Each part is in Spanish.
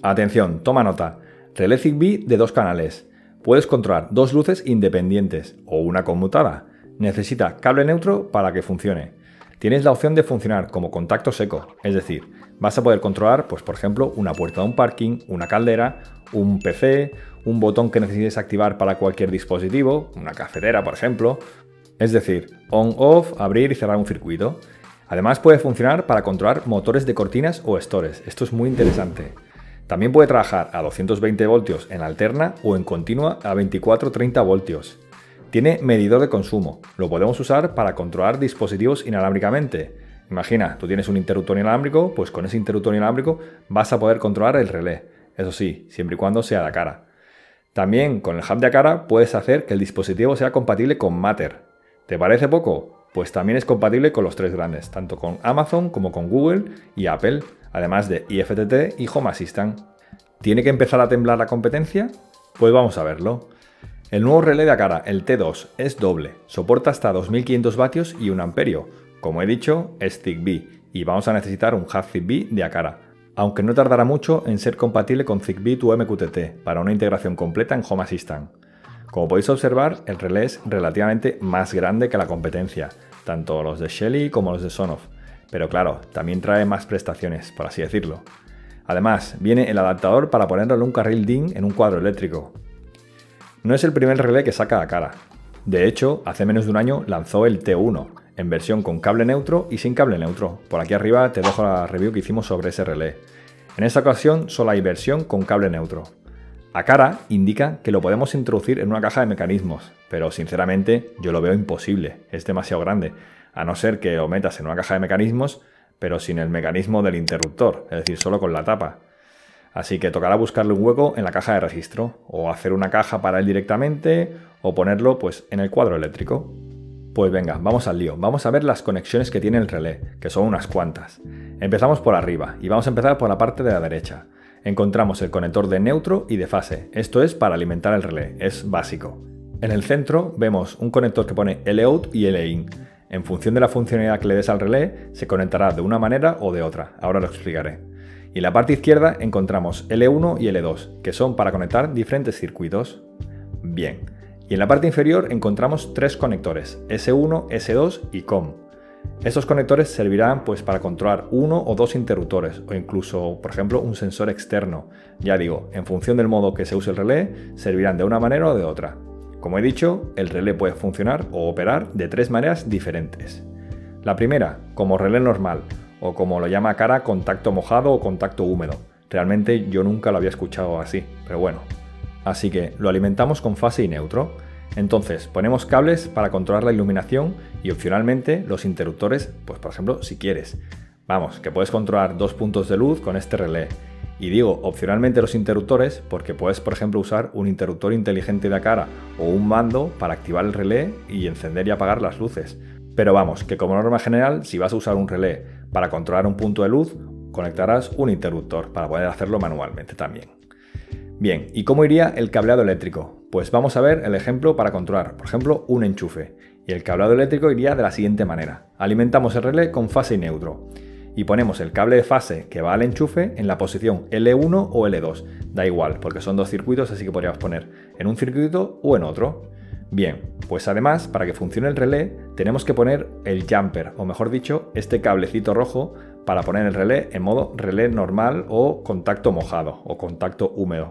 Atención, toma nota. Relé Zigbee de 2 canales. Puedes controlar 2 luces independientes o una conmutada. Necesita cable neutro para que funcione. Tienes la opción de funcionar como contacto seco, es decir, vas a poder controlar, pues por ejemplo, una puerta de un parking, una caldera, un PC, un botón que necesites activar para cualquier dispositivo, una cafetera por ejemplo. Es decir, on-off, abrir y cerrar un circuito. Además puede funcionar para controlar motores de cortinas o stores. Esto es muy interesante. También puede trabajar a 220 voltios en alterna o en continua a 24-30 voltios. Tiene medidor de consumo. Lo podemos usar para controlar dispositivos inalámbricamente. Imagina, tú tienes un interruptor inalámbrico, pues con ese interruptor inalámbrico vas a poder controlar el relé. Eso sí, siempre y cuando sea de Aqara. También con el hub de Aqara puedes hacer que el dispositivo sea compatible con Matter. ¿Te parece poco? Pues también es compatible con los 3 grandes, tanto con Amazon como con Google y Apple, además de IFTTT y Home Assistant. ¿Tiene que empezar a temblar la competencia? Pues vamos a verlo. El nuevo relé de Aqara, el T2, es doble, soporta hasta 2500 vatios y 1 amperio. Como he dicho, es Zigbee y vamos a necesitar un hub Zigbee de Aqara, aunque no tardará mucho en ser compatible con Zigbee to MQTT para una integración completa en Home Assistant. Como podéis observar, el relé es relativamente más grande que la competencia, tanto los de Shelly como los de Sonoff, pero claro, también trae más prestaciones, por así decirlo. Además, viene el adaptador para ponerlo en un carril DIN en un cuadro eléctrico. No es el primer relé que saca Aqara. De hecho, hace menos de un año lanzó el T1, en versión con cable neutro y sin cable neutro. Por aquí arriba te dejo la review que hicimos sobre ese relé. En esta ocasión solo hay versión con cable neutro. Aqara indica que lo podemos introducir en una caja de mecanismos, pero sinceramente yo lo veo imposible, es demasiado grande, a no ser que lo metas en una caja de mecanismos, pero sin el mecanismo del interruptor, es decir, solo con la tapa. Así que tocará buscarle un hueco en la caja de registro, o hacer una caja para él directamente, o ponerlo pues en el cuadro eléctrico. Pues venga, vamos al lío, vamos a ver las conexiones que tiene el relé, que son unas cuantas. Empezamos por arriba, y vamos a empezar por la parte de la derecha. Encontramos el conector de neutro y de fase, esto es para alimentar el relé, es básico. En el centro vemos un conector que pone L-out y L-in. En función de la funcionalidad que le des al relé, se conectará de una manera o de otra, ahora lo explicaré. Y en la parte izquierda encontramos L1 y L2, que son para conectar diferentes circuitos. Bien, y en la parte inferior encontramos 3 conectores, S1, S2 y COM. Estos conectores servirán pues para controlar 1 o 2 interruptores, o incluso, por ejemplo, un sensor externo. Ya digo, en función del modo que se use el relé, servirán de una manera o de otra. Como he dicho, el relé puede funcionar o operar de 3 maneras diferentes. La primera, como relé normal, o como lo llama Aqara, contacto mojado o contacto húmedo. Realmente yo nunca lo había escuchado así, pero bueno. Así que lo alimentamos con fase y neutro. Entonces ponemos cables para controlar la iluminación y opcionalmente los interruptores, pues por ejemplo si quieres. Vamos, que puedes controlar 2 puntos de luz con este relé. Y digo opcionalmente los interruptores porque puedes por ejemplo usar un interruptor inteligente de Aqara o un mando para activar el relé y encender y apagar las luces. Pero vamos, que como norma general, si vas a usar un relé para controlar un punto de luz, conectarás un interruptor para poder hacerlo manualmente también. Bien, ¿y cómo iría el cableado eléctrico? Pues vamos a ver el ejemplo para controlar, por ejemplo, un enchufe. Y el cableado eléctrico iría de la siguiente manera. Alimentamos el relé con fase y neutro. Y ponemos el cable de fase que va al enchufe en la posición L1 o L2. Da igual, porque son 2 circuitos, así que podríamos poner en un circuito o en otro. Bien, pues además, para que funcione el relé, tenemos que poner el jumper, o mejor dicho, este cablecito rojo para poner el relé en modo relé normal o contacto mojado o contacto húmedo.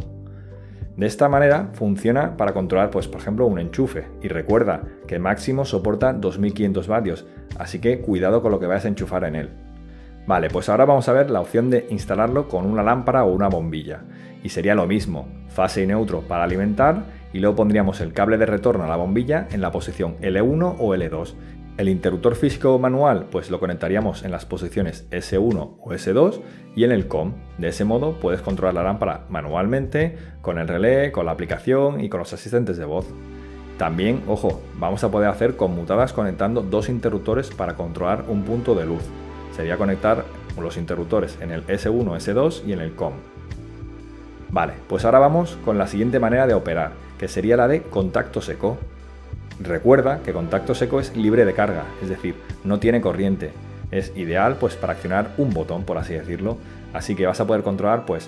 De esta manera funciona para controlar, pues por ejemplo, un enchufe. Y recuerda que máximo soporta 2500 vatios, así que cuidado con lo que vayas a enchufar en él. Vale, pues ahora vamos a ver la opción de instalarlo con una lámpara o una bombilla. Y sería lo mismo, fase y neutro para alimentar y luego pondríamos el cable de retorno a la bombilla en la posición L1 o L2. El interruptor físico manual pues lo conectaríamos en las posiciones S1 o S2 y en el COM. De ese modo puedes controlar la lámpara manualmente, con el relé, con la aplicación y con los asistentes de voz. También, ojo, vamos a poder hacer conmutadas conectando 2 interruptores para controlar un punto de luz. Sería conectar los interruptores en el S1, S2 y en el COM. Vale, pues ahora vamos con la siguiente manera de operar, que sería la de contacto seco. Recuerda que contacto seco es libre de carga, es decir, no tiene corriente. Es ideal pues para accionar un botón, por así decirlo. Así que vas a poder controlar pues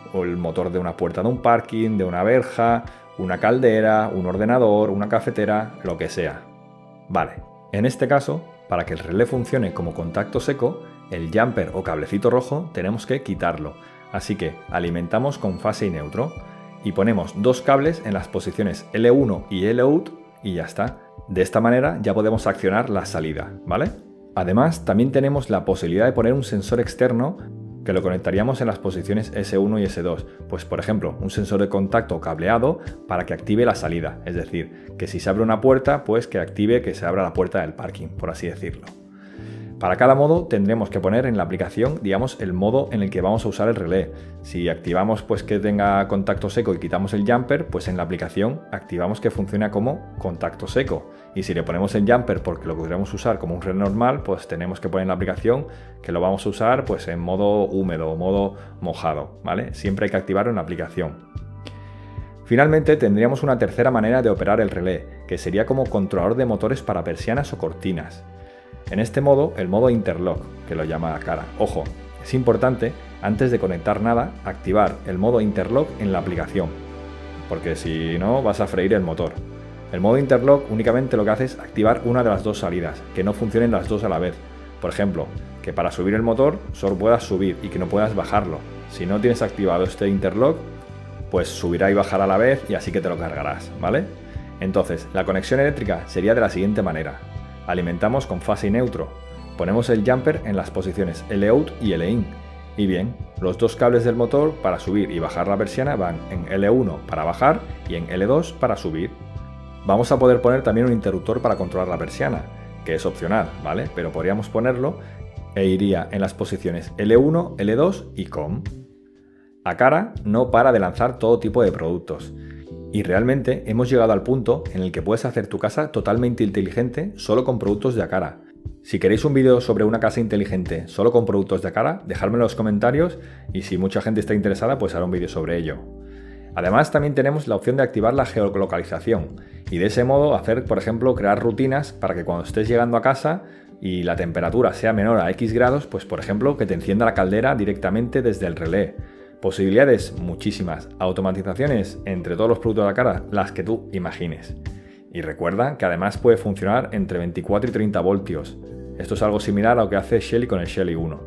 o el motor de una puerta de un parking, de una verja, una caldera, un ordenador, una cafetera, lo que sea. Vale, en este caso, para que el relé funcione como contacto seco, el jumper o cablecito rojo tenemos que quitarlo. Así que alimentamos con fase y neutro y ponemos dos cables en las posiciones L1 y L-out y ya está. De esta manera ya podemos accionar la salida, ¿vale? Además, también tenemos la posibilidad de poner un sensor externo que lo conectaríamos en las posiciones S1 y S2. Pues por ejemplo, un sensor de contacto cableado para que active la salida. Es decir, que si se abre una puerta, pues que active que se abra la puerta del parking, por así decirlo. Para cada modo tendremos que poner en la aplicación, digamos, el modo en el que vamos a usar el relé. Si activamos pues que tenga contacto seco y quitamos el jumper, pues en la aplicación activamos que funcione como contacto seco. Y si le ponemos el jumper porque lo queremos usar como un relé normal, pues tenemos que poner en la aplicación que lo vamos a usar pues en modo húmedo o modo mojado, ¿vale? Siempre hay que activarlo en la aplicación. Finalmente tendríamos una tercera manera de operar el relé, que sería como controlador de motores para persianas o cortinas. En este modo, el modo interlock, que lo llama Aqara. Ojo, es importante, antes de conectar nada, activar el modo interlock en la aplicación, porque si no vas a freír el motor. El modo interlock únicamente lo que hace es activar una de las dos salidas, que no funcionen las dos a la vez. Por ejemplo, que para subir el motor solo puedas subir y que no puedas bajarlo. Si no tienes activado este interlock, pues subirá y bajará a la vez y así que te lo cargarás, ¿vale? Entonces, la conexión eléctrica sería de la siguiente manera. Alimentamos con fase y neutro. Ponemos el jumper en las posiciones L-out y L-in. Y bien, los dos cables del motor para subir y bajar la persiana van en L1 para bajar y en L2 para subir. Vamos a poder poner también un interruptor para controlar la persiana, que es opcional, ¿vale? Pero podríamos ponerlo e iría en las posiciones L1, L2 y COM. Aqara no para de lanzar todo tipo de productos. Y realmente hemos llegado al punto en el que puedes hacer tu casa totalmente inteligente solo con productos de Aqara. Si queréis un vídeo sobre una casa inteligente solo con productos de Aqara, dejadme en los comentarios y si mucha gente está interesada, pues haré un vídeo sobre ello. Además, también tenemos la opción de activar la geolocalización y de ese modo hacer, por ejemplo, crear rutinas para que cuando estés llegando a casa y la temperatura sea menor a X grados, pues por ejemplo, que te encienda la caldera directamente desde el relé. Posibilidades muchísimas, automatizaciones entre todos los productos de Aqara, las que tú imagines. Y recuerda que además puede funcionar entre 24 y 30 voltios. Esto es algo similar a lo que hace Shelly con el Shelly 1.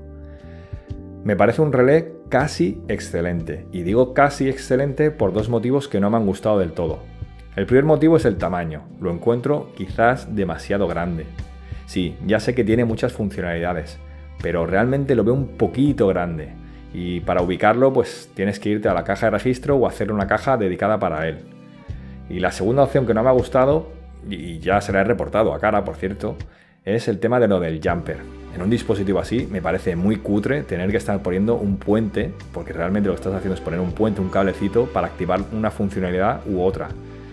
Me parece un relé casi excelente, y digo casi excelente por dos motivos que no me han gustado del todo. El primer motivo es el tamaño, lo encuentro quizás demasiado grande. Sí, ya sé que tiene muchas funcionalidades, pero realmente lo veo un poquito grande. Y para ubicarlo pues tienes que irte a la caja de registro o hacer una caja dedicada para él. Y la segunda opción que no me ha gustado, y ya se la he reportado a Aqara por cierto, es el tema de lo del jumper. En un dispositivo así me parece muy cutre tener que estar poniendo un puente, porque realmente lo que estás haciendo es poner un puente, un cablecito para activar una funcionalidad u otra.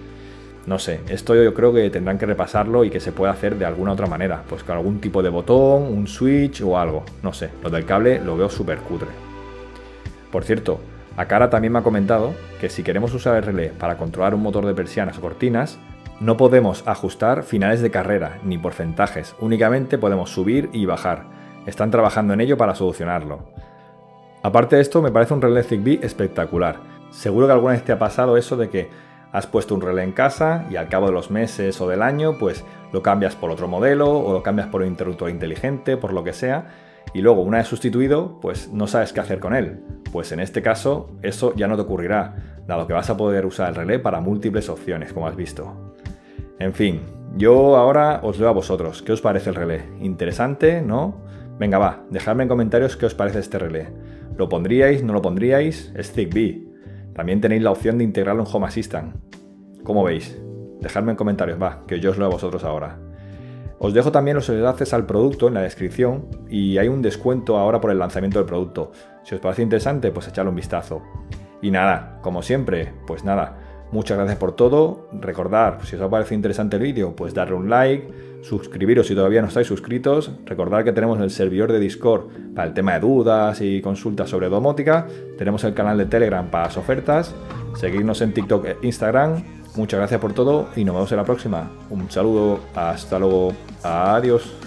No sé, esto yo creo que tendrán que repasarlo y que se pueda hacer de alguna otra manera, pues con algún tipo de botón, un switch o algo, no sé, lo del cable lo veo súper cutre. Por cierto, Aqara también me ha comentado que si queremos usar el relé para controlar un motor de persianas o cortinas, no podemos ajustar finales de carrera ni porcentajes, únicamente podemos subir y bajar. Están trabajando en ello para solucionarlo. Aparte de esto, me parece un relé Zigbee espectacular. Seguro que alguna vez te ha pasado eso de que has puesto un relé en casa y al cabo de los meses o del año, pues lo cambias por otro modelo o lo cambias por un interruptor inteligente, por lo que sea. Y luego, una vez sustituido, pues no sabes qué hacer con él. Pues en este caso, eso ya no te ocurrirá, dado que vas a poder usar el relé para múltiples opciones, como has visto. En fin, yo ahora os leo a vosotros. ¿Qué os parece el relé? ¿Interesante? ¿No? Venga, va, dejadme en comentarios qué os parece este relé. ¿Lo pondríais? ¿No lo pondríais? Es Zigbee. También tenéis la opción de integrarlo en Home Assistant. ¿Cómo veis? Dejadme en comentarios, va, que yo os leo a vosotros ahora. Os dejo también los enlaces al producto en la descripción y hay un descuento ahora por el lanzamiento del producto. Si os parece interesante, pues echadle un vistazo. Y nada, como siempre, pues nada, muchas gracias por todo. Recordad, si os ha parecido interesante el vídeo, pues darle un like, suscribiros si todavía no estáis suscritos. Recordad que tenemos el servidor de Discord para el tema de dudas y consultas sobre domótica. Tenemos el canal de Telegram para las ofertas. Seguidnos en TikTok e Instagram. Muchas gracias por todo y nos vemos en la próxima. Un saludo, hasta luego, adiós.